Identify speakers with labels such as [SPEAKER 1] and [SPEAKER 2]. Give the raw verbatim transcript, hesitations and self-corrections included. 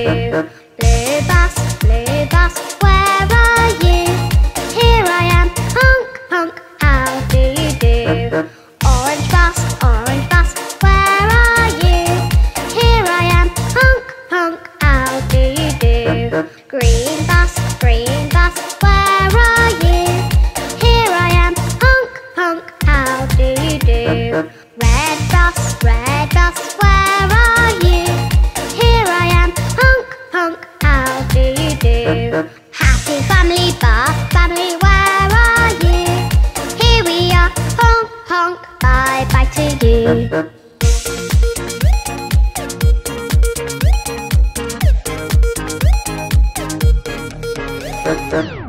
[SPEAKER 1] do. Blue bus, blue bus, where are you? Here I am, honk, honk, how do you do? Orange bus, orange bus, where are you? Here I am, honk, honk, how do you do? Green bus, green bus, where are you? Here I am, honk, honk, how do you do? Red bus, red bus, where are you? Here I am, honk, honk, how do you do? Happy family bus, family, where are you? Here we are, honk, honk, bye bye to you.
[SPEAKER 2] Thank you.